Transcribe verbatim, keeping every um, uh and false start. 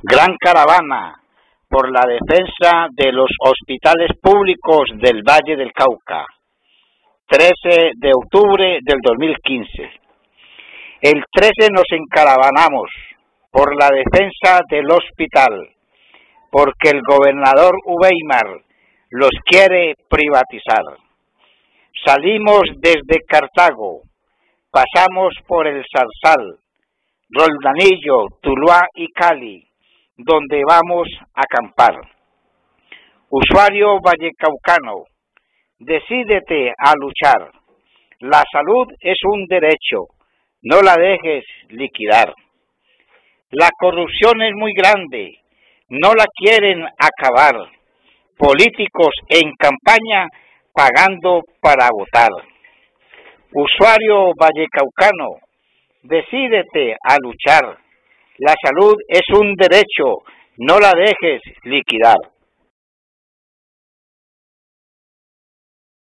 Gran caravana por la defensa de los hospitales públicos del Valle del Cauca, trece de octubre del dos mil quince. El trece nos encaravanamos por la defensa del hospital, porque el gobernador Uweimar los quiere privatizar. Salimos desde Cartago, pasamos por el Zarzal, Roldanillo, Tuluá y Cali, donde vamos a acampar. Usuario vallecaucano, decídete a luchar. La salud es un derecho, no la dejes liquidar. La corrupción es muy grande, no la quieren acabar. Políticos en campaña pagando para votar. Usuario vallecaucano, decídete a luchar. La salud es un derecho, no la dejes liquidar.